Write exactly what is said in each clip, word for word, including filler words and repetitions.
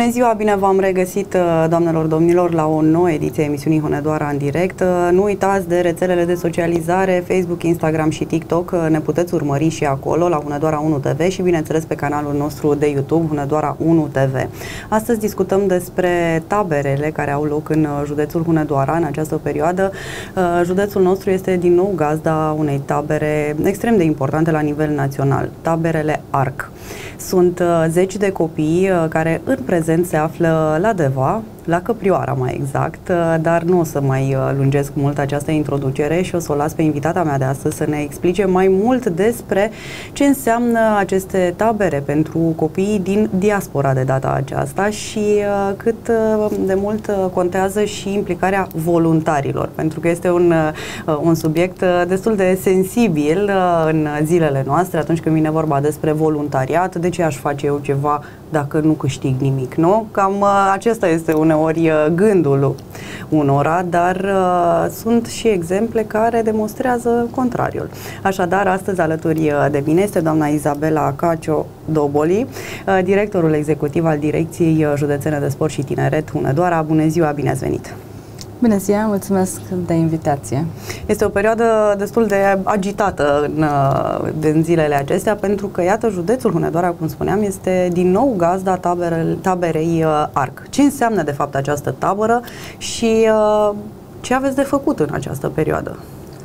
Bună ziua, bine v-am regăsit, doamnelor, domnilor, la o nouă ediție a emisiunii Hunedoara în direct. Nu uitați de rețelele de socializare, Facebook, Instagram și TikTok. Ne puteți urmări și acolo, la Hunedoara unu T V și, bineînțeles, pe canalul nostru de YouTube, Hunedoara unu T V. Astăzi discutăm despre taberele care au loc în județul Hunedoara în această perioadă. Județul nostru este din nou gazda unei tabere extrem de importante la nivel național, taberele A R C. Sunt uh, zeci de copii uh, care în prezent se află la Deva, la Căprioara mai exact, uh, dar nu o să mai uh, lungesc mult această introducere și o să o las pe invitata mea de astăzi să ne explice mai mult despre ce înseamnă aceste tabere pentru copiii din diaspora de data aceasta și uh, cât uh, de mult uh, contează și implicarea voluntarilor, pentru că este un, uh, un subiect uh, destul de sensibil uh, în zilele noastre atunci când vine vorba despre voluntariat. De ce aș face eu ceva dacă nu câștig nimic, nu? Cam uh, acesta este uneori uh, gândul unora, dar uh, sunt și exemple care demonstrează contrariul. Așadar, astăzi alături de mine este doamna Izabela Cacio-Doboli, uh, directorul executiv al Direcției Județene de Sport și Tineret Hunedoara. Bună ziua, bine ați venit! Bună ziua, mulțumesc de invitație. Este o perioadă destul de agitată în, în zilele acestea, pentru că, iată, județul Hunedoara, cum spuneam, este din nou gazda tabere, taberei A R C. Ce înseamnă, de fapt, această tabără și uh, ce aveți de făcut în această perioadă?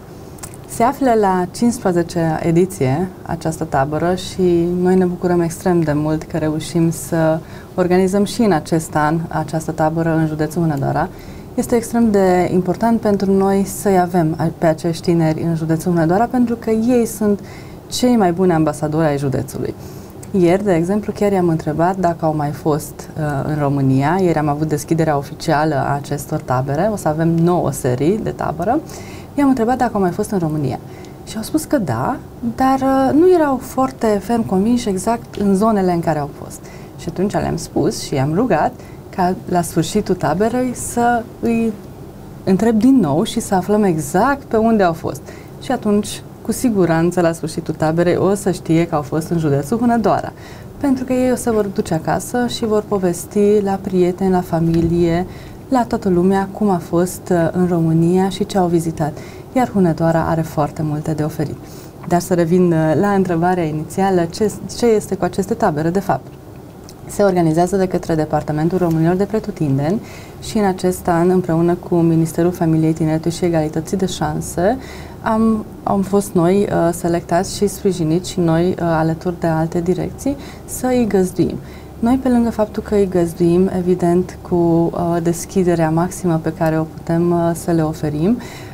Se află la cincisprezecea ediție această tabără și noi ne bucurăm extrem de mult că reușim să organizăm și în acest an această tabără în județul Hunedoara. Este extrem de important pentru noi să-i avem pe acești tineri în județul Hunedoara, pentru că ei sunt cei mai buni ambasadori ai județului. Ieri, de exemplu, chiar i-am întrebat dacă au mai fost uh, în România. Ieri am avut deschiderea oficială a acestor tabere, o să avem nouă serii de tabără. I-am întrebat dacă au mai fost în România. Și au spus că da, dar uh, nu erau foarte ferm convinși exact în zonele în care au fost. Și atunci le-am spus și i-am rugat ca la sfârșitul taberei să îi întreb din nou și să aflăm exact pe unde au fost. Și atunci, cu siguranță, la sfârșitul taberei o să știe că au fost în județul Hunedoara. Pentru că ei o să vor duce acasă și vor povesti la prieteni, la familie, la toată lumea cum a fost în România și ce au vizitat. Iar Hunedoara are foarte multe de oferit. Dar să revin la întrebarea inițială, ce, ce este cu aceste tabere, de fapt? Se organizează de către Departamentul Românilor de Pretutindeni și în acest an, împreună cu Ministerul Familiei, Tineretului și Egalității de Șanse, am, am fost noi uh, selectați și sprijiniți și noi, uh, alături de alte direcții, să îi găzduim. Noi, pe lângă faptul că îi găzduim, evident, cu uh, deschiderea maximă pe care o putem uh, să le oferim,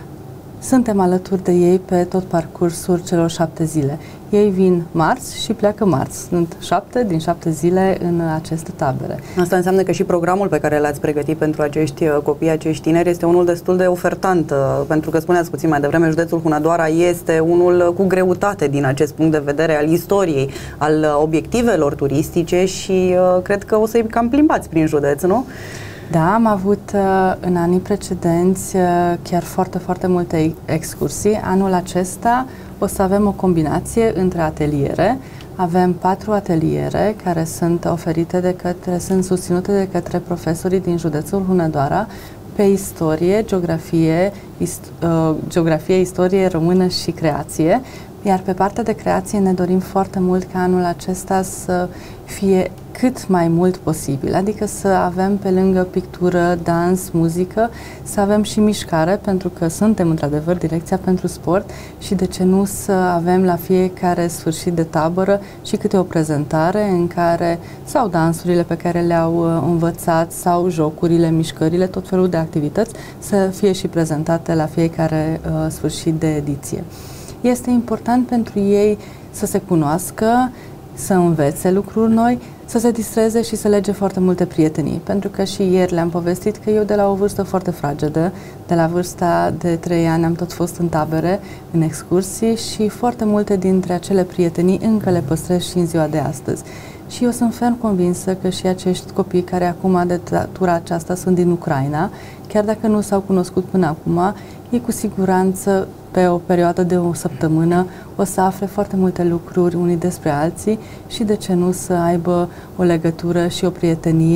suntem alături de ei pe tot parcursul celor șapte zile. Ei vin marți și pleacă marți. Sunt șapte din șapte zile în aceste tabere. Asta înseamnă că și programul pe care l-ați pregătit pentru acești copii, acești tineri, este unul destul de ofertant, pentru că spuneați puțin mai devreme, județul Hunedoara este unul cu greutate din acest punct de vedere al istoriei, al obiectivelor turistice și cred că o să-i cam plimbați prin județ, nu? Da, am avut în anii precedenți chiar foarte, foarte multe excursii. Anul acesta o să avem o combinație între ateliere. Avem patru ateliere care sunt oferite de către, sunt susținute de către profesorii din județul Hunedoara pe istorie, geografie, ist, uh, geografie, istorie română și creație. Iar pe partea de creație ne dorim foarte mult ca anul acesta să fie cât mai mult posibil, adică să avem pe lângă pictură, dans, muzică, să avem și mișcare, pentru că suntem într-adevăr Direcția pentru Sport și de ce nu să avem la fiecare sfârșit de tabără și câte o prezentare în care sau dansurile pe care le-au uh, învățat sau jocurile, mișcările, tot felul de activități să fie și prezentate la fiecare uh, sfârșit de ediție. Este important pentru ei să se cunoască, să învețe lucruri noi, să se distreze și să lege foarte multe prietenii. Pentru că și ieri le-am povestit că eu de la o vârstă foarte fragedă, de la vârsta de trei ani am tot fost în tabere, în excursii și foarte multe dintre acele prietenii încă le păstrez și în ziua de astăzi. Și eu sunt ferm convinsă că și acești copii care acum de tura aceasta sunt din Ucraina, chiar dacă nu s-au cunoscut până acum, ei cu siguranță pe o perioadă de o săptămână o să afle foarte multe lucruri unii despre alții și de ce nu să aibă o legătură și o prietenie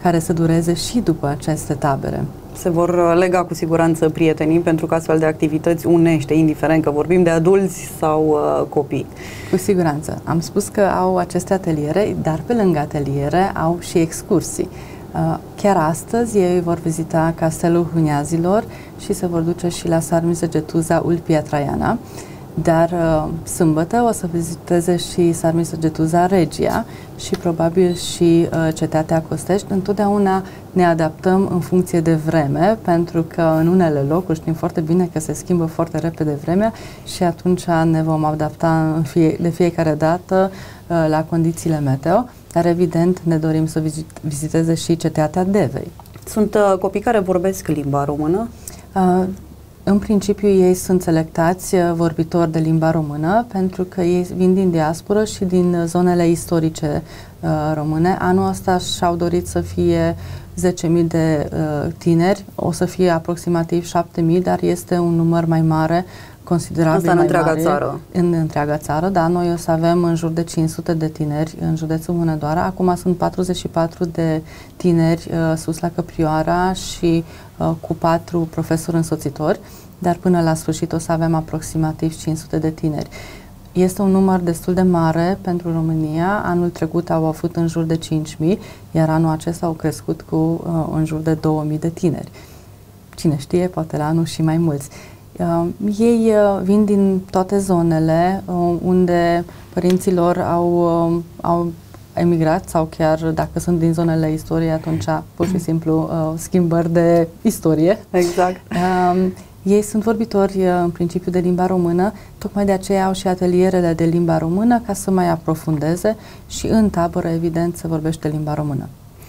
care să dureze și după aceste tabere. Se vor lega cu siguranță prietenii, pentru că astfel de activități unește, indiferent că vorbim de adulți sau uh, copii. Cu siguranță. Am spus că au aceste ateliere, dar pe lângă ateliere au și excursii. Uh, chiar astăzi ei vor vizita Castelul Huneazilor și se vor duce și la Sarmizegetuza Ulpia Traiana. Dar uh, sâmbătă o să viziteze și Sarmizegetuza Regia și probabil și uh, Cetatea Costești. Întotdeauna ne adaptăm în funcție de vreme, pentru că în unele locuri știm foarte bine că se schimbă foarte repede vremea și atunci ne vom adapta în fie, de fiecare dată uh, la condițiile meteo, dar evident ne dorim să vizit, viziteze și Cetatea Devei. Sunt uh, copii care vorbesc limba română? Uh, În principiu, ei sunt selectați vorbitori de limba română pentru că ei vin din diasporă și din zonele istorice uh, române. Anul ăsta și-au dorit să fie zece mii de uh, tineri, o să fie aproximativ șapte mii, dar este un număr mai mare, considerabil Asta în mai întreaga mare, țară. În întreaga țară, da. Noi o să avem în jur de cinci sute de tineri în județul Hunedoara. Acum sunt patruzeci și patru de tineri uh, sus la Căprioara și uh, cu patru profesori însoțitori, dar până la sfârșit o să avem aproximativ cinci sute de tineri. Este un număr destul de mare pentru România. Anul trecut au avut în jur de cinci mii, iar anul acesta au crescut cu uh, în jur de două mii de tineri. Cine știe, poate la anul și mai mulți. Uh, ei uh, vin din toate zonele uh, unde părinții lor au, uh, au emigrat sau chiar dacă sunt din zonele istoriei, atunci pur și simplu uh, schimbări de istorie. Exact. Uh, ei sunt vorbitori uh, în principiu de limba română, tocmai de aceea au și atelierele de limba română ca să mai aprofundeze și în tabără, evident, se vorbește limba română.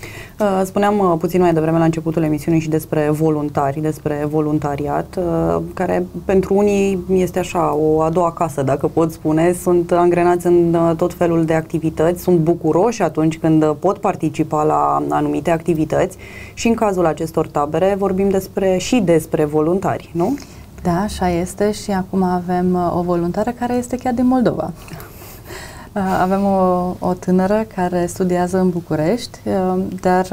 Spuneam puțin mai devreme la începutul emisiunii și despre voluntari, despre voluntariat, care pentru unii este așa o a doua casă, dacă pot spune. Sunt angrenați în tot felul de activități, sunt bucuroși atunci când pot participa la anumite activități și în cazul acestor tabere vorbim despre și despre voluntari, nu? Da, așa este și acum avem o voluntară care este chiar din Moldova. Avem o, o tânără care studiază în București, dar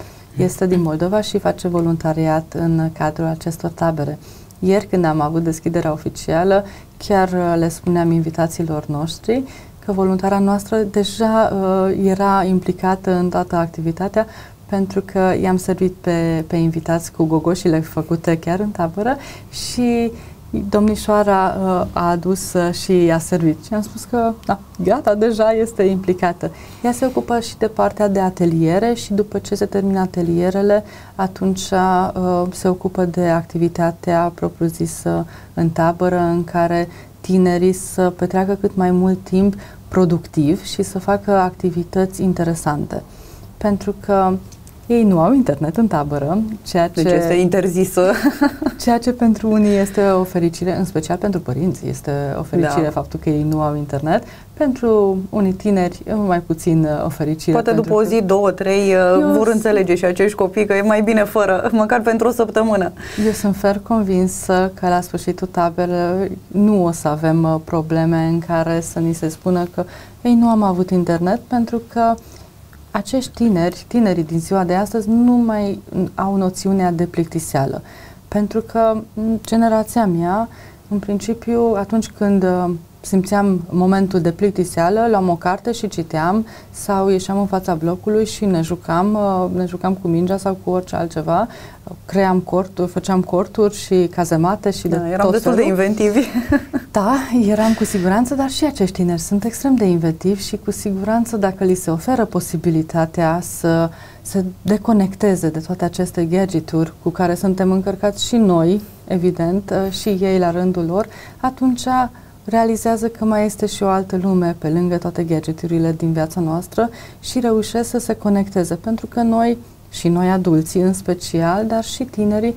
este din Moldova și face voluntariat în cadrul acestor tabere. Ieri, când am avut deschiderea oficială, chiar le spuneam invitațiilor noștri că voluntara noastră deja era implicată în toată activitatea, pentru că i-am servit pe, pe invitați cu gogoșile făcute chiar în tabără și domnișoara uh, a adus uh, și a servit și am spus că da, gata, deja este implicată. Ea se ocupă și de partea de ateliere și după ce se termină atelierele, atunci uh, se ocupă de activitatea propriu-zisă în tabără, în care tinerii să petreacă cât mai mult timp productiv și să facă activități interesante. Pentru că ei nu au internet în tabără, ceea ce... Deci este interzisă. Ceea ce pentru unii este o fericire, în special pentru părinți, este o fericire da. Faptul că ei nu au internet. Pentru unii tineri, mai puțin o fericire. Poate după o zi, două, trei, eu vor înțelege și acești copii că e mai bine fără, măcar pentru o săptămână. Eu sunt fer convinsă că la sfârșitul tabelei nu o să avem probleme în care să ni se spună că ei nu am avut internet, pentru că acești tineri, tinerii din ziua de astăzi, nu mai au noțiunea de plictiseală. Pentru că generația mea, în principiu, atunci când simțeam momentul de plictiseală, luam o carte și citeam sau ieșeam în fața blocului și ne jucam, ne jucam cu mingea sau cu orice altceva, cream corturi, făceam corturi și cazemate și de da, eram tot destul felul. de inventivi. Da, eram cu siguranță, dar și acești tineri sunt extrem de inventivi și cu siguranță dacă li se oferă posibilitatea să se deconecteze de toate aceste gadgeturi cu care suntem încărcați și noi, evident, și ei la rândul lor, atunci realizează că mai este și o altă lume pe lângă toate gadgeturile din viața noastră și reușesc să se conecteze, pentru că noi, și noi adulții în special, dar și tinerii,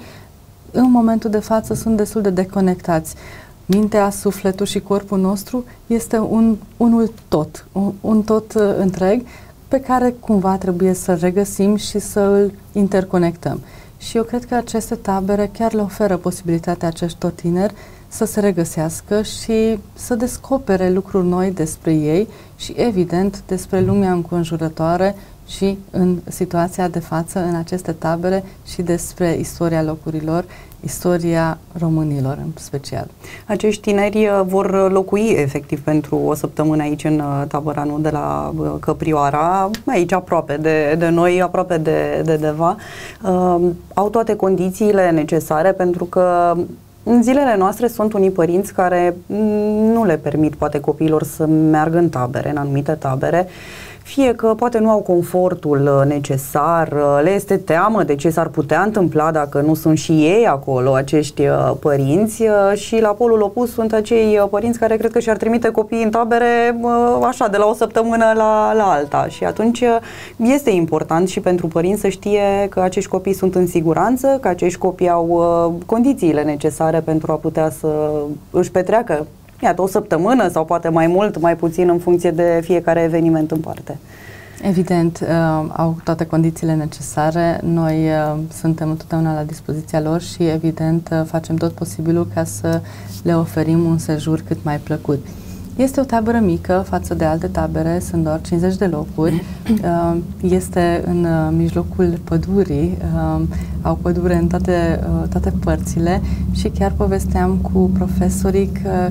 în momentul de față sunt destul de deconectați. Mintea, sufletul și corpul nostru este un, unul tot, un, un tot uh, întreg pe care cumva trebuie să-l regăsim și să îl interconectăm. Și eu cred că aceste tabere chiar le oferă posibilitatea acestor tineri să se regăsească și să descopere lucruri noi despre ei și, evident, despre lumea înconjurătoare și în situația de față, în aceste tabere și despre istoria locurilor, istoria românilor în special. Acești tineri vor locui efectiv pentru o săptămână aici în tabăra nu de la Căprioara, aici aproape de, de noi, aproape de, de Deva. Uh, au toate condițiile necesare pentru că în zilele noastre sunt unii părinți care nu le permit poate copiilor să meargă în tabere, în anumite tabere, fie că poate nu au confortul necesar, le este teamă de ce s-ar putea întâmpla dacă nu sunt și ei acolo, acești părinți, și la polul opus sunt acei părinți care cred că și-ar trimite copiii în tabere așa, de la o săptămână la, la alta. Și atunci este important și pentru părinți să știe că acești copii sunt în siguranță, că acești copii au condițiile necesare pentru a putea să își petreacă iată, o săptămână sau poate mai mult, mai puțin în funcție de fiecare eveniment în parte. Evident, uh, au toate condițiile necesare. Noi uh, suntem întotdeauna la dispoziția lor și evident uh, facem tot posibilul ca să le oferim un sejur cât mai plăcut. Este o tabără mică față de alte tabere, sunt doar cincizeci de locuri, uh, este în uh, mijlocul pădurii, uh, au pădure în toate, uh, toate părțile și chiar povesteam cu profesorii că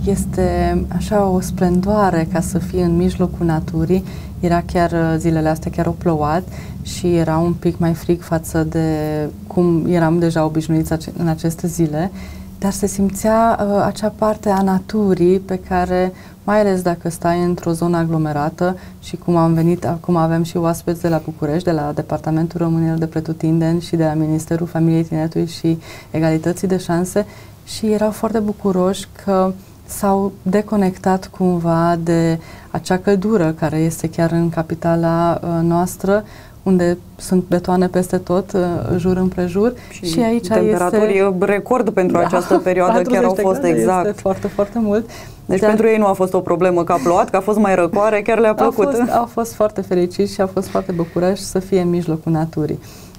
este așa o splendoare ca să fie în mijlocul naturii. Era chiar uh, zilele astea chiar o plouat și era un pic mai frig față de cum eram deja obișnuiți ace- în aceste zile. Dar se simțea uh, acea parte a naturii pe care, mai ales dacă stai într-o zonă aglomerată și cum am venit, acum avem și oaspeți de la București, de la Departamentul Românilor de Pretutindeni și de la Ministerul Familiei, Tineretului și Egalității de Șanse și erau foarte bucuroși că s-au deconectat cumva de acea căldură care este chiar în capitala uh, noastră, unde sunt betoane peste tot, jur împrejur. Și, și aici temperaturi este record pentru da, această perioadă, chiar au fost exact. Este foarte, foarte mult. Deci dar pentru ei nu a fost o problemă că a plouat, că a fost mai răcoare, chiar le-a plăcut. Au fost, au fost foarte fericiți și au fost foarte bucuroși să fie în mijlocul naturii.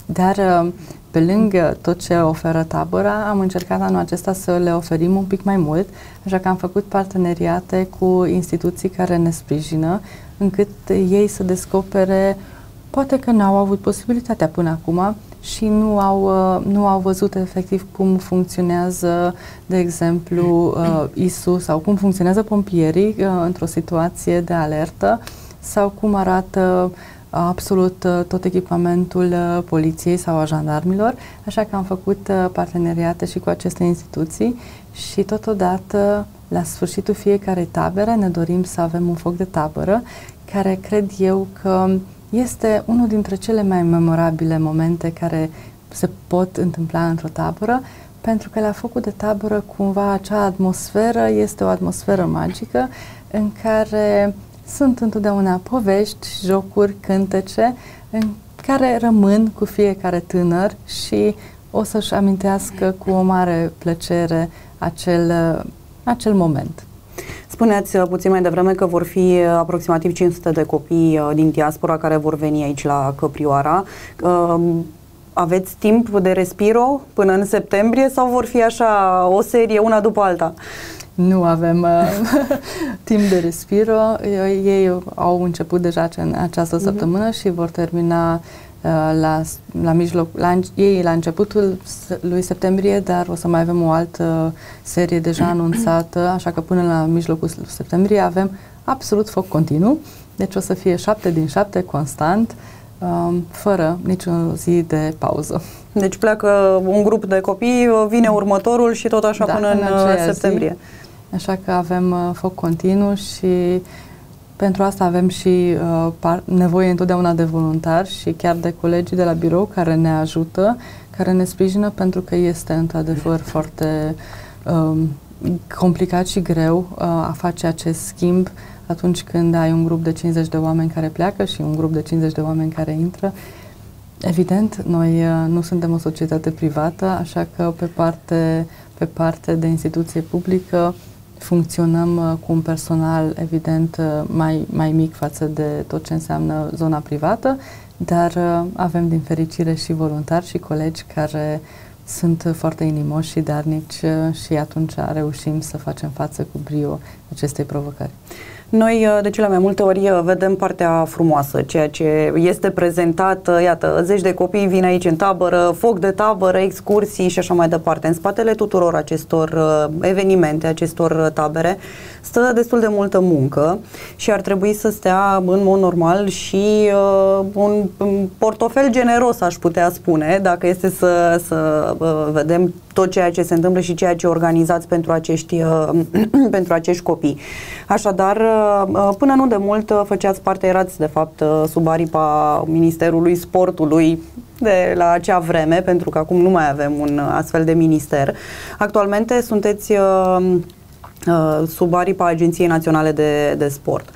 Dar pe lângă tot ce oferă tabăra, am încercat anul acesta să le oferim un pic mai mult, așa că am făcut parteneriate cu instituții care ne sprijină, încât ei să descopere. Poate că n-au avut posibilitatea până acum și nu au, nu au văzut efectiv cum funcționează, de exemplu, I S U sau cum funcționează pompierii într-o situație de alertă sau cum arată absolut tot echipamentul poliției sau a jandarmilor, așa că am făcut parteneriate și cu aceste instituții și totodată la sfârșitul fiecarei tabere ne dorim să avem un foc de tabără care cred eu că este unul dintre cele mai memorabile momente care se pot întâmpla într-o tabără, pentru că la focul de tabără cumva acea atmosferă este o atmosferă magică în care sunt întotdeauna povești, jocuri, cântece, în care rămân cu fiecare tânăr și o să-și amintească cu o mare plăcere acel, acel moment. Spuneați puțin mai devreme că vor fi aproximativ cinci sute de copii din diaspora care vor veni aici la Căprioara. Aveți timp de respiro până în septembrie sau vor fi așa o serie una după alta? Nu avem uh, timp de respiro. Ei au început deja în această săptămână uh-huh. și vor termina La, la mijloc, la, ei la începutul lui septembrie, dar o să mai avem o altă serie deja anunțată, așa că până la mijlocul septembrie avem absolut foc continuu, deci o să fie șapte din șapte constant, um, fără niciun zi de pauză. Deci pleacă un grup de copii, vine următorul și tot așa da, până în, în septembrie. Zi, așa că avem uh, foc continuu și pentru asta avem și uh, par, nevoie întotdeauna de voluntari și chiar de colegii de la birou care ne ajută, care ne sprijină, pentru că este într-adevăr foarte um, complicat și greu uh, a face acest schimb atunci când ai un grup de cincizeci de oameni care pleacă și un grup de cincizeci de oameni care intră. Evident, noi uh, nu suntem o societate privată, așa că pe parte, pe parte de instituție publică funcționăm uh, cu un personal, evident, uh, mai, mai mic față de tot ce înseamnă zona privată, dar uh, avem din fericire și voluntari și colegi care sunt foarte inimoși și darnici uh, și atunci reușim să facem față cu brio acestei provocări. Noi de cele mai multe ori vedem partea frumoasă, ceea ce este prezentat, iată, zeci de copii vin aici în tabără, foc de tabără, excursii și așa mai departe. În spatele tuturor acestor evenimente, acestor tabere, stă destul de multă muncă și ar trebui să stea în mod normal și uh, un, un portofel generos, aș putea spune, dacă este să, să uh, vedem tot ceea ce se întâmplă și ceea ce organizați pentru acești, uh, pentru acești copii. Așadar, uh, până nu de mult uh, făceați parte, erați de fapt uh, sub aripa Ministerului Sportului de la acea vreme, pentru că acum nu mai avem un astfel de minister. Actualmente sunteți uh, sub aripa Agenției Naționale de, de Sport.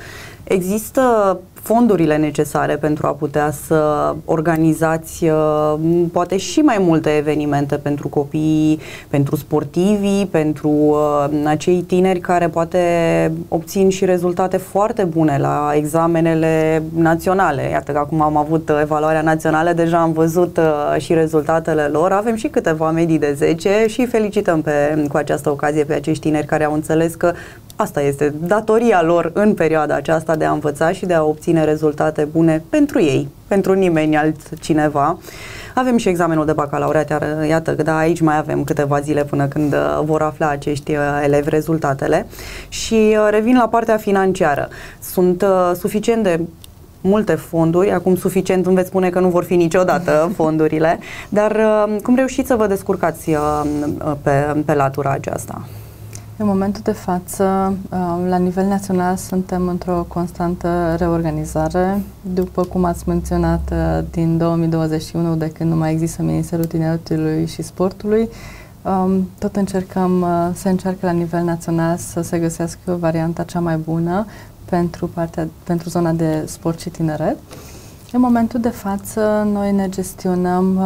Există fondurile necesare pentru a putea să organizați poate și mai multe evenimente pentru copii, pentru sportivii, pentru acei tineri care poate obțin și rezultate foarte bune la examenele naționale. Iată că acum am avut evaluarea națională, deja am văzut și rezultatele lor. Avem și câteva medii de zece și felicităm pe, cu această ocazie pe acești tineri care au înțeles că asta este datoria lor în perioada aceasta de a învăța și de a obține rezultate bune pentru ei, pentru nimeni altcineva. Avem și examenul de bacalaureat, iar iată că da, aici mai avem câteva zile până când vor afla acești elevi rezultatele. Și revin la partea financiară. Sunt uh, suficient de multe fonduri, acum suficient îmi veți spune că nu vor fi niciodată fondurile, dar uh, cum reușiți să vă descurcați uh, pe, pe latura aceasta? În momentul de față, la nivel național, suntem într-o constantă reorganizare. După cum ați menționat, din două mii douăzeci și unu, de când nu mai există Ministerul Tineretului și Sportului, tot încercăm, se încearcă la nivel național să se găsească varianta cea mai bună pentru, partea, pentru zona de sport și tineret. În momentul de față, noi ne gestionăm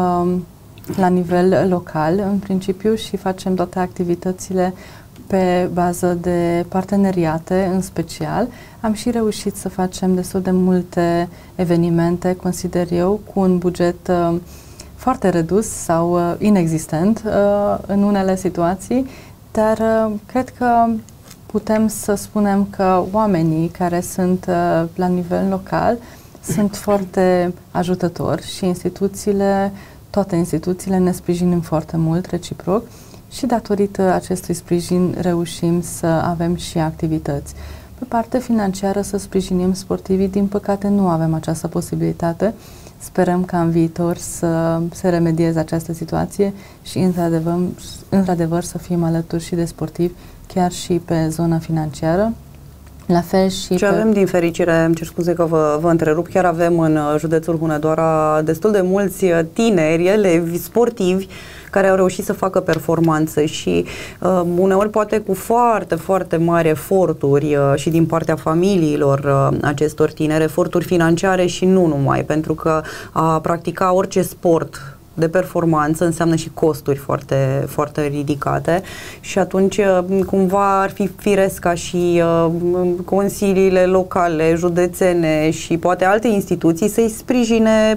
la nivel local, în principiu, și facem toate activitățile pe bază de parteneriate, în special. Am și reușit să facem destul de multe evenimente, consider eu, cu un buget uh, foarte redus sau uh, inexistent uh, în unele situații, dar uh, cred că putem să spunem că oamenii care sunt uh, la nivel local sunt foarte ajutători și instituțiile, toate instituțiile ne sprijinim foarte mult reciproc. Și datorită acestui sprijin reușim să avem și activități. Pe partea financiară să sprijinim sportivii, din păcate nu avem această posibilitate. Sperăm ca în viitor să se remedieze această situație și într-adevăr, într-adevăr să fim alături și de sportivi, chiar și pe zona financiară. La fel și Ce pe... avem din fericire, îmi cer scuze că vă, vă întrerup, chiar avem în județul Hunedoara destul de mulți tineri, elevi, sportivi, care au reușit să facă performanțe și uh, uneori poate cu foarte, foarte mari eforturi uh, și din partea familiilor uh, acestor tineri, eforturi financiare și nu numai, pentru că a practica orice sport de performanță înseamnă și costuri foarte, foarte ridicate și atunci cumva ar fi firesc ca și uh, consiliile locale, județene și poate alte instituții să-i sprijine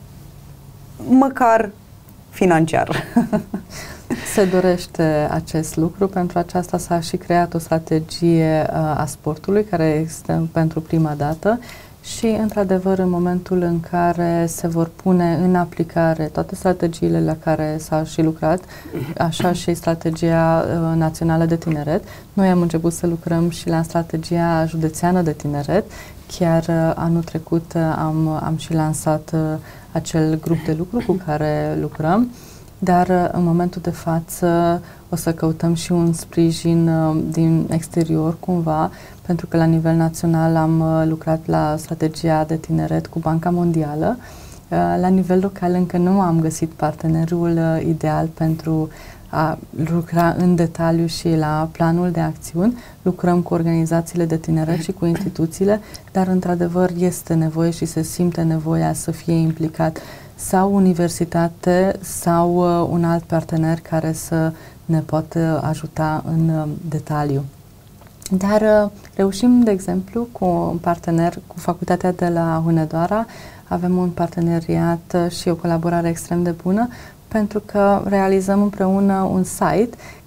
măcar financiar. Se dorește acest lucru, pentru aceasta s-a și creat o strategie uh, a sportului care este pentru prima dată și, într-adevăr, în momentul în care se vor pune în aplicare toate strategiile la care s-a și lucrat, așa și strategia uh, națională de tineret, noi am început să lucrăm și la strategia județeană de tineret. Chiar uh, anul trecut uh, am, am și lansat uh, acel grup de lucru cu care lucrăm, dar uh, în momentul de față o să căutăm și un sprijin uh, din exterior cumva, pentru că la nivel național am uh, lucrat la strategia de tineret cu Banca Mondială. Uh, la nivel local încă nu am găsit partenerul uh, ideal pentru a lucra în detaliu și la planul de acțiuni. Lucrăm cu organizațiile de tineret și cu instituțiile, dar într-adevăr este nevoie și se simte nevoia să fie implicat sau universitate sau uh, un alt partener care să ne poată ajuta în uh, detaliu. Dar uh, reușim, de exemplu, cu un partener, cu facultatea de la Hunedoara, avem un parteneriat uh, și o colaborare extrem de bună, pentru că realizăm împreună un site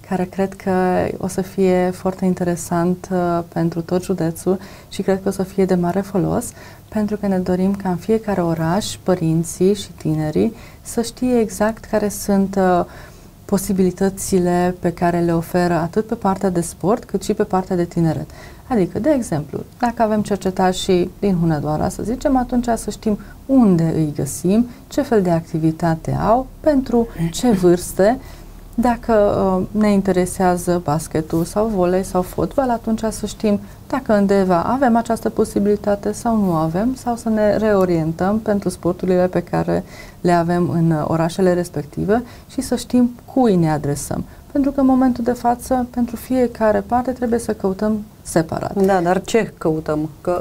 care cred că o să fie foarte interesant uh, pentru tot județul și cred că o să fie de mare folos, pentru că ne dorim ca în fiecare oraș părinții și tinerii să știe exact care sunt uh, posibilitățile pe care le oferă atât pe partea de sport cât și pe partea de tineret. Adică, de exemplu, dacă avem cercetași din Hunedoara, să zicem, atunci să știm unde îi găsim, ce fel de activitate au, pentru ce vârste. Dacă uh, ne interesează basketul sau volei sau fotbal, atunci să știm dacă în Deva avem această posibilitate sau nu avem, sau să ne reorientăm pentru sporturile pe care le avem în uh, orașele respective și să știm cui ne adresăm. Pentru că în momentul de față, pentru fiecare parte trebuie să căutăm separat. Da, dar ce căutăm? Că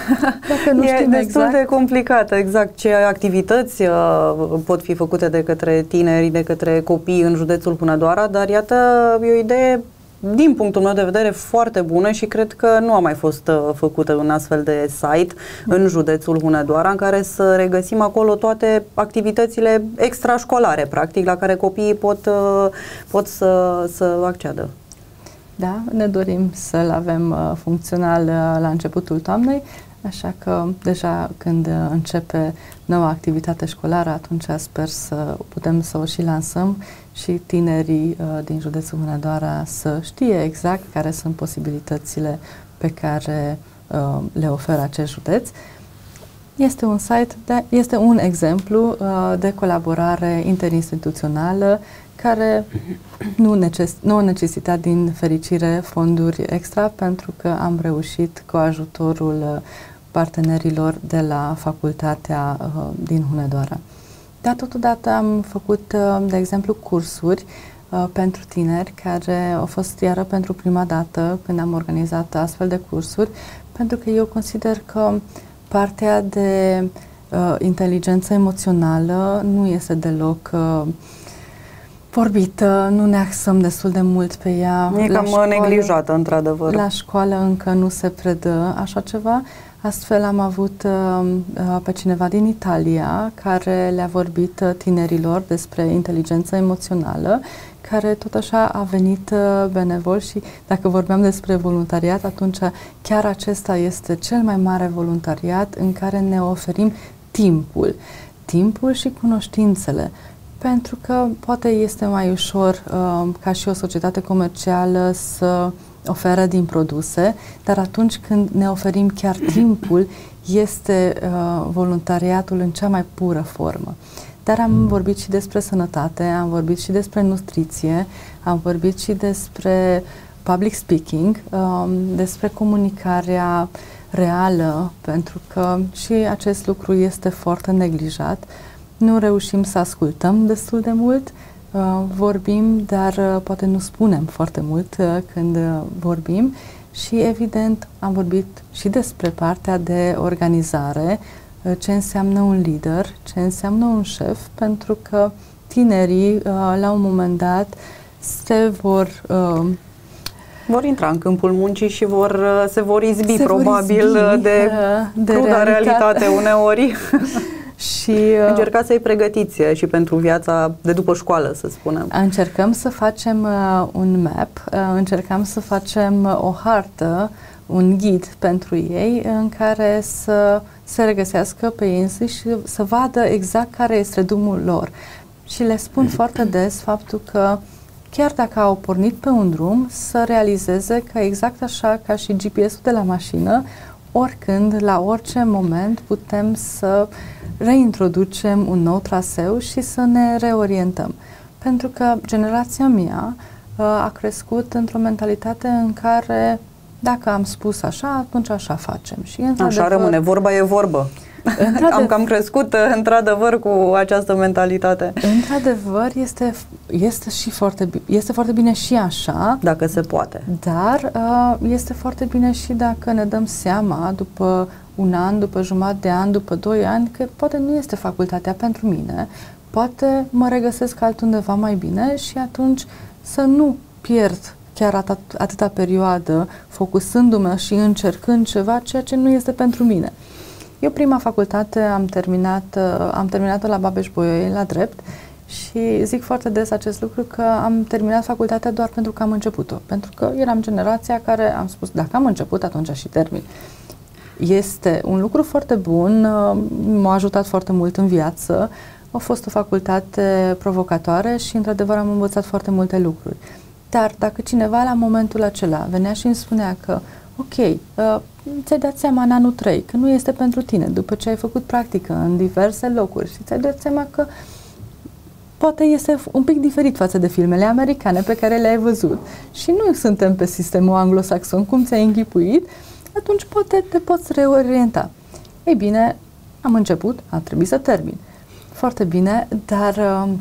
Dacă nu e știm destul exact. de complicat, exact ce activități uh, pot fi făcute de către tineri, de către copii în județul Hunedoara, dar iată, e o idee, din punctul meu de vedere, foarte bună și cred că nu a mai fost uh, făcută un astfel de site mm. în județul Hunedoara, în care să regăsim acolo toate activitățile extrașcolare, practic, la care copiii pot, uh, pot să, să acceadă. Da, ne dorim să-l avem uh, funcțional uh, la începutul toamnei, așa că deja când uh, începe noua activitate școlară, atunci sper să putem să o și lansăm și tinerii uh, din județul Hunedoara să știe exact care sunt posibilitățile pe care uh, le oferă acest județ. Este un site, de, este un exemplu uh, de colaborare interinstituțională care nu, neces nu a necesitat, din fericire, fonduri extra, pentru că am reușit cu ajutorul uh, partenerilor de la facultatea uh, din Hunedoara. Dar totodată am făcut, uh, de exemplu, cursuri uh, pentru tineri, care au fost iară pentru prima dată când am organizat astfel de cursuri, pentru că eu consider că partea de uh, inteligență emoțională nu este deloc uh, vorbită, nu ne axăm destul de mult pe ea. E cam școală, neglijată, într-adevăr. La școală încă nu se predă așa ceva. Astfel am avut uh, pe cineva din Italia care le-a vorbit tinerilor despre inteligența emoțională, care tot așa a venit uh, benevol și dacă vorbeam despre voluntariat, atunci chiar acesta este cel mai mare voluntariat în care ne oferim timpul, timpul și cunoștințele. Pentru că poate este mai ușor uh, ca și o societate comercială să oferă din produse, dar atunci când ne oferim chiar timpul, este uh, voluntariatul în cea mai pură formă. Dar am vorbit și despre sănătate, am vorbit și despre nutriție, am vorbit și despre public speaking, um, despre comunicarea reală, pentru că și acest lucru este foarte neglijat. Nu reușim să ascultăm destul de mult, uh, vorbim, dar uh, poate nu spunem foarte mult uh, când uh, vorbim și, evident, am vorbit și despre partea de organizare, uh, ce înseamnă un lider, ce înseamnă un șef, pentru că tinerii, uh, la un moment dat, se vor... Uh, vor intra în câmpul muncii și vor, se vor izbi, se probabil, vor izbi, de, de cruda realitate, realitate uneori. Și încercați să-i pregătiți și pentru viața de după școală, să spunem. Încercăm să facem uh, un map, uh, încercăm să facem uh, o hartă, un ghid pentru ei, în care să se regăsească pe ei înșiși și să vadă exact care este drumul lor. Și le spun foarte des faptul că chiar dacă au pornit pe un drum, să realizeze că exact așa ca și G P S-ul de la mașină, oricând, la orice moment, putem să reintroducem un nou traseu și să ne reorientăm. Pentru că generația mea uh, a crescut într-o mentalitate în care dacă am spus așa, atunci așa facem. Și așa rămâne, vorba e vorbă. Am cam crescut într-adevăr cu această mentalitate. Într-adevăr, este, este și foarte, este foarte bine și așa. Dacă se poate. Dar uh, este foarte bine și dacă ne dăm seama după un an, după jumătate de an, după doi ani, că poate nu este facultatea pentru mine, poate mă regăsesc altundeva mai bine și atunci să nu pierd chiar atât, atâta perioadă focusându-mă și încercând ceva, ceea ce nu este pentru mine. Eu prima facultate am terminat, am terminat-o la Babeș-Bolyai, la drept, Și zic foarte des acest lucru că am terminat facultatea doar pentru că am început-o. Pentru că eram generația care am spus, dacă am început, atunci și termin. Este un lucru foarte bun, m-a ajutat foarte mult în viață, a fost o facultate provocatoare și, într-adevăr, am învățat foarte multe lucruri. Dar dacă cineva la momentul acela venea și îmi spunea că, ok, uh, ți-ai dat seama în anul trei că nu este pentru tine, după ce ai făcut practică în diverse locuri și ți-ai dat seama că poate este un pic diferit față de filmele americane pe care le-ai văzut și nu suntem pe sistemul anglosaxon cum ți-ai închipuit, atunci poate te poți reorienta. Ei bine, am început, a trebuit să termin. Foarte bine, dar uh,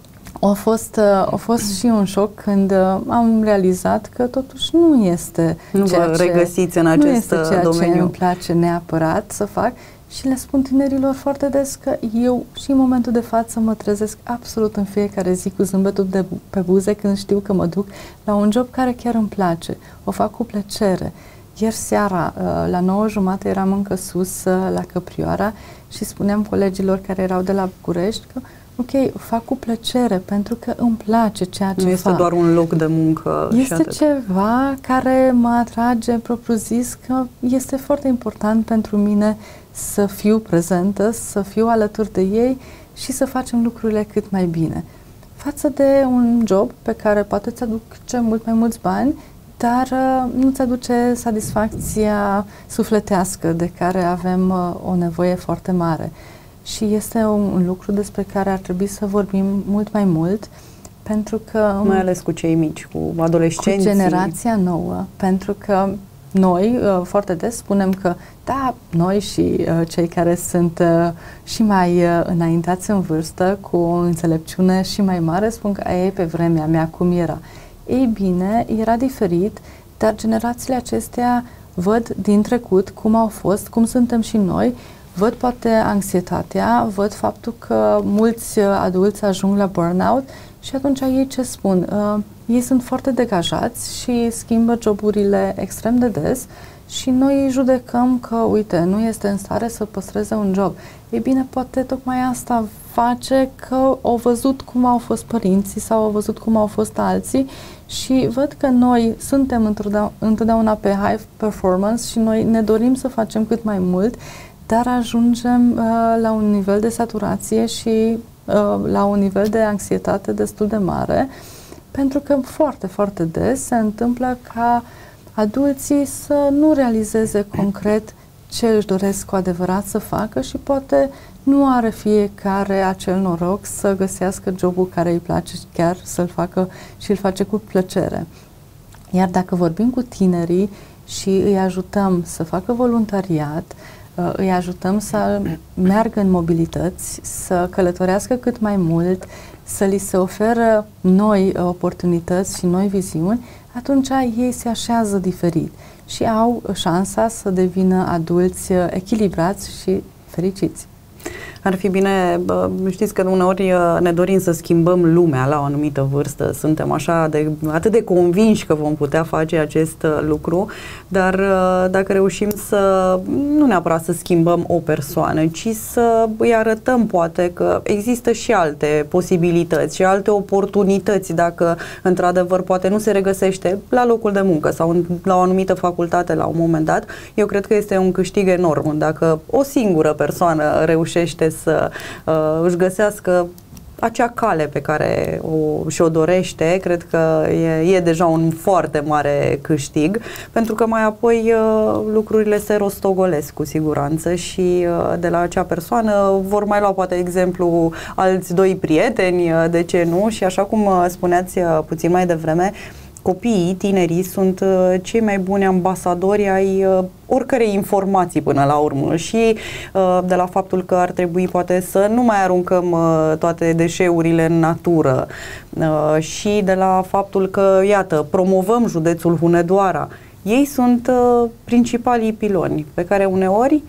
a, fost, uh, a fost și un șoc când uh, am realizat că totuși nu este nu ceea vă ce, regăsiți în acest nu este ceea domeniu. ce îmi place neapărat să fac și le spun tinerilor foarte des că eu și în momentul de față mă trezesc absolut în fiecare zi cu zâmbetul de bu- pe buze când știu că mă duc la un job care chiar îmi place, o fac cu plăcere. Ieri seara, la nouă jumate, eram încă sus la Căprioara și spuneam colegilor care erau de la București că, ok, fac cu plăcere pentru că îmi place ceea ce fac. Nu este fac. doar un loc de muncă. Este și ceva care mă atrage propriu-zis că este foarte important pentru mine să fiu prezentă, să fiu alături de ei și să facem lucrurile cât mai bine. Față de un job pe care poate ți aduce mult mai mulți bani, dar uh, nu-ți aduce satisfacția sufletească de care avem uh, o nevoie foarte mare. Și este un, un lucru despre care ar trebui să vorbim mult mai mult, pentru că... Mai ales cu cei mici, cu adolescenții. Cu generația nouă, pentru că noi uh, foarte des spunem că, da, noi și uh, cei care sunt uh, și mai uh, înaintați în vârstă, cu o înțelepciune și mai mare, spun că aia e pe vremea mea cum era. Ei bine, era diferit, dar generațiile acestea văd din trecut cum au fost, cum suntem și noi, văd poate anxietatea, văd faptul că mulți adulți ajung la burnout și atunci ei ce spun? Uh, ei sunt foarte degajați și schimbă joburile extrem de des și noi îi judecăm că, uite, nu este în stare să păstreze un job. Ei bine, poate tocmai asta face că au văzut cum au fost părinții sau au văzut cum au fost alții și văd că noi suntem întotdeauna pe high performance și noi ne dorim să facem cât mai mult, dar ajungem uh, la un nivel de saturație și uh, la un nivel de anxietate destul de mare, pentru că foarte, foarte des se întâmplă ca adulții să nu realizeze concret ce își doresc cu adevărat să facă și poate nu are fiecare acel noroc să găsească jobul care îi place chiar să-l facă și îl face cu plăcere. Iar dacă vorbim cu tinerii și îi ajutăm să facă voluntariat, îi ajutăm să meargă în mobilități, să călătorească cât mai mult, să li se oferă noi oportunități și noi viziuni, atunci ei se așează diferit și au șansa să devină adulți echilibrați și fericiți. Ar fi bine, știți că uneori ne dorim să schimbăm lumea la o anumită vârstă, suntem așa de, atât de convinși că vom putea face acest lucru, dar dacă reușim să, nu neapărat să schimbăm o persoană, ci să îi arătăm poate că există și alte posibilități și alte oportunități dacă într-adevăr poate nu se regăsește la locul de muncă sau la o anumită facultate la un moment dat, eu cred că este un câștig enorm dacă o singură persoană reușește să uh, își găsească acea cale pe care o, și-o dorește, cred că e, e deja un foarte mare câștig, pentru că mai apoi uh, lucrurile se rostogolesc cu siguranță și uh, de la acea persoană vor mai lua poate exemplu alți doi prieteni, uh, de ce nu, și așa cum uh, spuneați uh, puțin mai devreme, copiii, tinerii sunt uh, cei mai buni ambasadori ai uh, oricărei informații până la urmă și uh, de la faptul că ar trebui poate să nu mai aruncăm uh, toate deșeurile în natură uh, și de la faptul că, iată, promovăm județul Hunedoara. Ei sunt uh, principalii piloni pe care uneori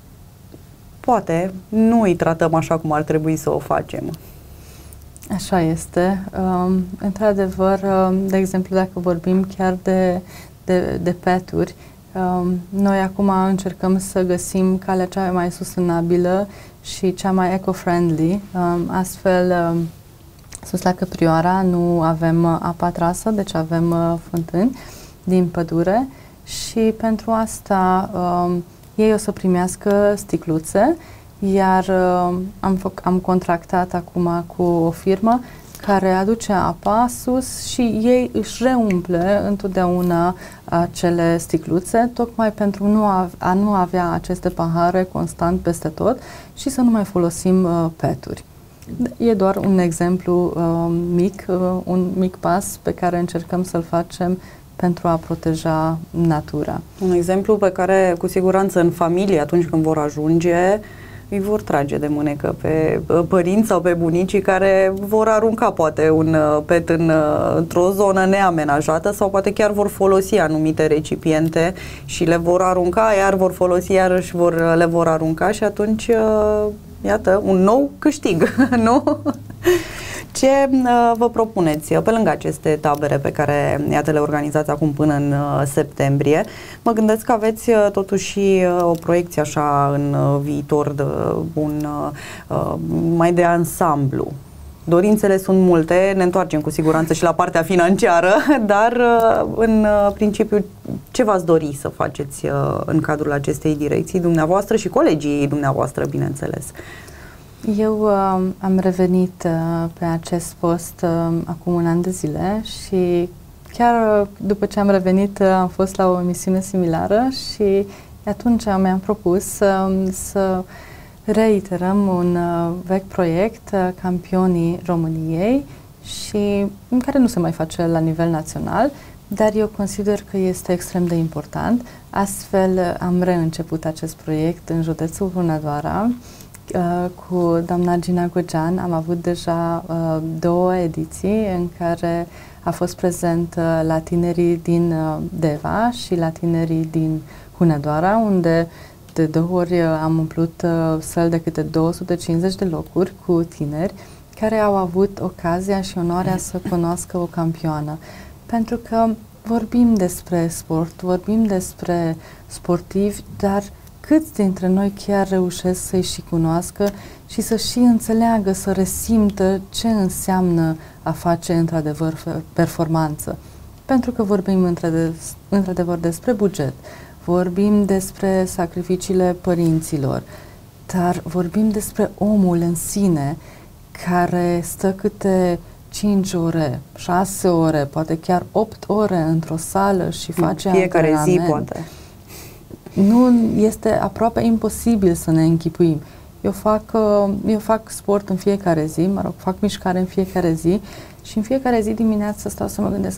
poate nu îi tratăm așa cum ar trebui să o facem. Așa este. Um, într-adevăr, um, de exemplu, dacă vorbim chiar de, de, de peturi, um, noi acum încercăm să găsim calea cea mai sustenabilă și cea mai eco-friendly. Um, astfel, um, Sus la Căprioara nu avem apa trasă, deci avem fântâni din pădure și pentru asta um, ei o să primească sticluțe, iar um, am, am contractat acum cu o firmă care aduce apa sus și ei își reumple întotdeauna acele sticluțe, tocmai pentru nu a, a nu avea aceste pahare constant peste tot și să nu mai folosim uh, peturi. E doar un exemplu uh, mic, uh, un mic pas pe care încercăm să-l facem pentru a proteja natura. Un exemplu pe care, cu siguranță, în familie, atunci când vor ajunge, îi vor trage de mânecă pe părinți sau pe bunicii care vor arunca poate un pet în, într-o zonă neamenajată sau poate chiar vor folosi anumite recipiente și le vor arunca, iar vor folosi, iarăși vor, le vor arunca și atunci, iată, un nou câștig, nu? Ce uh, vă propuneți pe lângă aceste tabere pe care, iată, le organizați acum până în uh, septembrie? Mă gândesc că aveți uh, totuși uh, o proiecție așa în uh, viitor de un uh, mai de ansamblu. Dorințele sunt multe, ne întoarcem cu siguranță și la partea financiară, dar uh, în uh, principiu ce v-ați dori să faceți uh, în cadrul acestei direcții, dumneavoastră și colegii dumneavoastră, bineînțeles? Eu uh, am revenit uh, pe acest post uh, acum un an de zile și chiar uh, după ce am revenit uh, am fost la o misiune similară și atunci mi-am propus uh, să reiterăm un uh, vechi proiect, uh, Campionii României, și în care nu se mai face la nivel național, dar eu consider că este extrem de important. Astfel uh, am reînceput acest proiect în județul Hunedoara. Uh, cu doamna Gina Gogean am avut deja uh, două ediții în care a fost prezent uh, la tinerii din uh, Deva și la tinerii din Hunedoara, unde de două ori uh, am umplut uh, săli de câte două sute cincizeci de locuri cu tineri care au avut ocazia și onoarea să cunoască o campioană. Pentru că vorbim despre sport, vorbim despre sportivi, dar câți dintre noi chiar reușesc să-i și cunoască și să și înțeleagă, să resimtă ce înseamnă a face într-adevăr performanță? Pentru că vorbim într-adevăr despre buget, vorbim despre sacrificiile părinților, dar vorbim despre omul în sine care stă câte cinci ore, șase ore, poate chiar opt ore într-o sală și face fiecare antrenament. zi, poate. Nu este aproape imposibil să ne închipuim. Eu fac, eu fac sport în fiecare zi, mă rog, fac mișcare în fiecare zi și în fiecare zi dimineața stau să mă gândesc,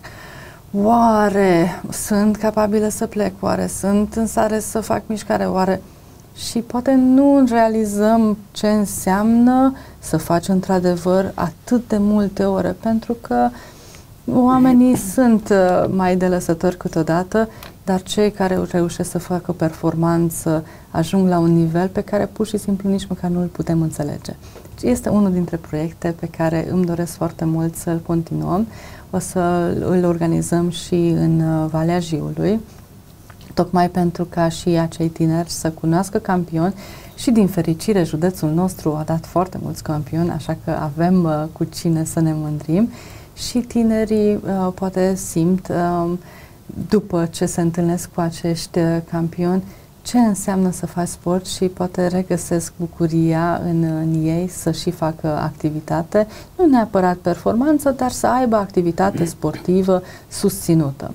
oare sunt capabilă să plec, oare sunt în stare să fac mișcare, oare... Și poate nu realizăm ce înseamnă să faci într-adevăr atât de multe ore, pentru că oamenii sunt mai de lăsători câteodată, dar cei care reușesc să facă performanță ajung la un nivel pe care pur și simplu nici măcar nu îl putem înțelege. Este unul dintre proiecte pe care îmi doresc foarte mult să-l continuăm. O să îl organizăm și în Valea Jiului, tocmai pentru ca și acei tineri să cunoască campioni și, din fericire, județul nostru a dat foarte mulți campioni, așa că avem uh, cu cine să ne mândrim și tinerii uh, poate simt, uh, după ce se întâlnesc cu acești uh, campioni, ce înseamnă să faci sport și poate regăsesc bucuria în, în ei să și facă activitate, nu neapărat performanță, dar să aibă activitate sportivă susținută.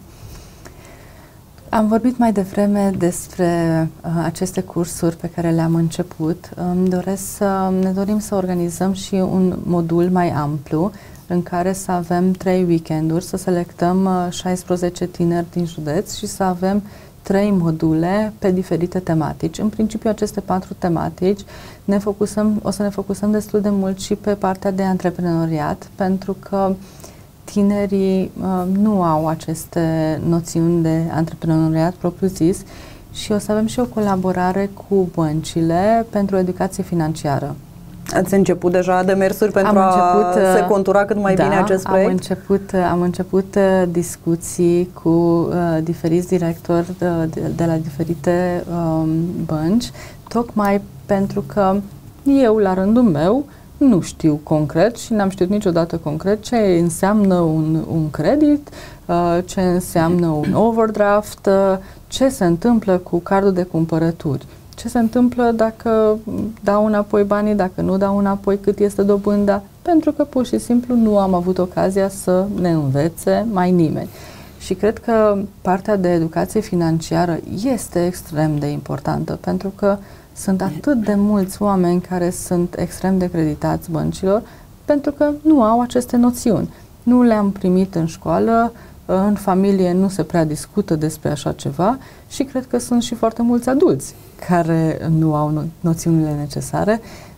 Am vorbit mai devreme despre uh, aceste cursuri pe care le-am început. Îmi doresc să, ne dorim să organizăm și un modul mai amplu în care să avem trei weekenduri, să selectăm uh, șaisprezece tineri din județ și să avem trei module pe diferite tematici. În principiu, aceste patru tematici ne focusăm, o să ne focusăm destul de mult și pe partea de antreprenoriat, pentru că tinerii uh, nu au aceste noțiuni de antreprenoriat propriu-zis și o să avem și o colaborare cu băncile pentru educație financiară. Ați început deja demersuri pentru am început, a se contura cât mai da, bine acest proiect? Am început, am început discuții cu uh, diferiți directori de, de, de la diferite um, bănci, tocmai pentru că eu, la rândul meu, nu știu concret și n-am știut niciodată concret ce înseamnă un, un credit, ce înseamnă un overdraft, ce se întâmplă cu cardul de cumpărături. Ce se întâmplă dacă dau înapoi banii, dacă nu dau înapoi, cât este dobânda, pentru că pur și simplu nu am avut ocazia să ne învețe mai nimeni. Și cred că partea de educație financiară este extrem de importantă, pentru că sunt atât de mulți oameni care sunt extrem de creditați băncilor, pentru că nu au aceste noțiuni. Nu le-am primit în școală, în familie nu se prea discută despre așa ceva și cred că sunt și foarte mulți adulți care nu au no- noțiunile necesare,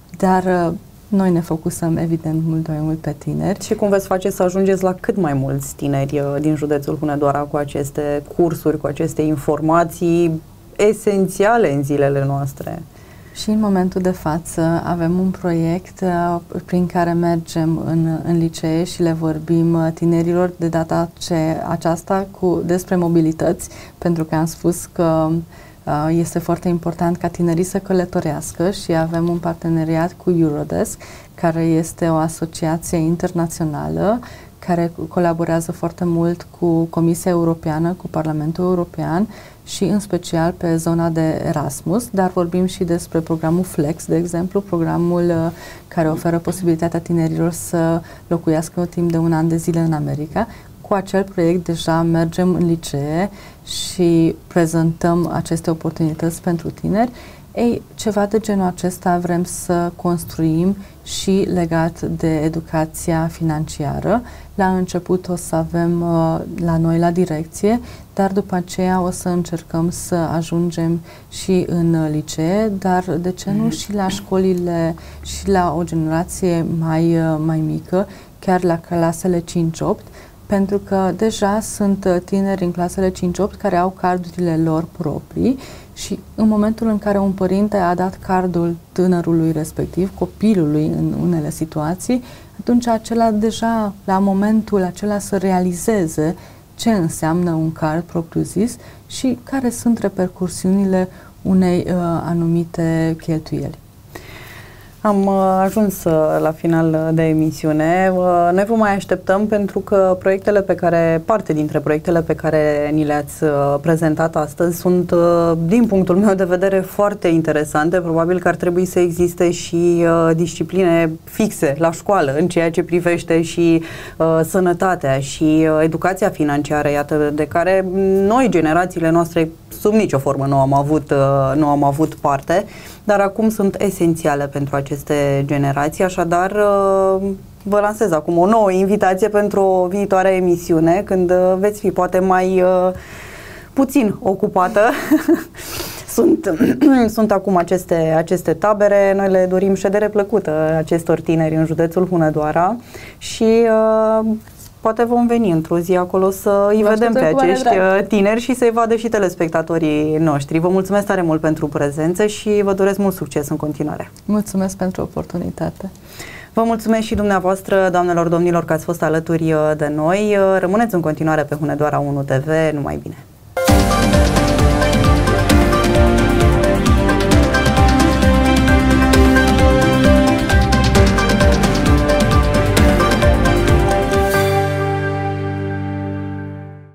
dar noi ne focusăm evident mult mai mult pe tineri. Și cum veți face să ajungeți la cât mai mulți tineri din județul Hunedoara cu aceste cursuri, cu aceste informații esențiale în zilele noastre? Și în momentul de față avem un proiect uh, prin care mergem în, în licee și le vorbim uh, tinerilor de data ce aceasta cu, despre mobilități, pentru că am spus că uh, este foarte important ca tinerii să călătorească și avem un parteneriat cu Eurodesk, care este o asociație internațională care colaborează foarte mult cu Comisia Europeană, cu Parlamentul European și în special pe zona de Erasmus, dar vorbim și despre programul Flex, de exemplu, programul uh, care oferă posibilitatea tinerilor să locuiască un timp de un an de zile în America. Cu acel proiect deja mergem în licee și prezentăm aceste oportunități pentru tineri. Ei, ceva de genul acesta vrem să construim și legat de educația financiară. La început o să avem uh, la noi la direcție, dar după aceea o să încercăm să ajungem și în licee, dar de ce nu și la școlile și la o generație mai, uh, mai mică, chiar la clasele cinci opt, pentru că deja sunt tineri în clasele cinci opt care au cardurile lor proprii și în momentul în care un părinte a dat cardul tânărului respectiv, copilului în unele situații, atunci acela deja, la momentul acela să realizeze ce înseamnă un card propriu-zis și care sunt repercursiunile unei uh, anumite cheltuieli. Am ajuns la final de emisiune. Noi vă mai așteptăm pentru că proiectele pe care, parte dintre proiectele pe care ni le-ați prezentat astăzi sunt, din punctul meu de vedere, foarte interesante. Probabil că ar trebui să existe și discipline fixe la școală în ceea ce privește și uh, sănătatea și educația financiară, iată, de care noi, generațiile noastre, sub nicio formă nu am avut, uh, nu am avut parte, dar acum sunt esențiale pentru aceste generații, așadar uh, vă lansez acum o nouă invitație pentru o viitoare emisiune, când uh, veți fi poate mai uh, puțin ocupată. Sunt, sunt acum aceste, aceste tabere, noi le dorim ședere plăcută acestor tineri în județul Hunedoara și uh, poate vom veni într-o zi acolo să îi vedem pe acești tineri și să-i vadă și telespectatorii noștri. Vă mulțumesc tare mult pentru prezență și vă doresc mult succes în continuare. Mulțumesc pentru oportunitate. Vă mulțumesc și dumneavoastră, doamnelor, domnilor, că ați fost alături de noi. Rămâneți în continuare pe Hunedoara unu T V. Numai bine!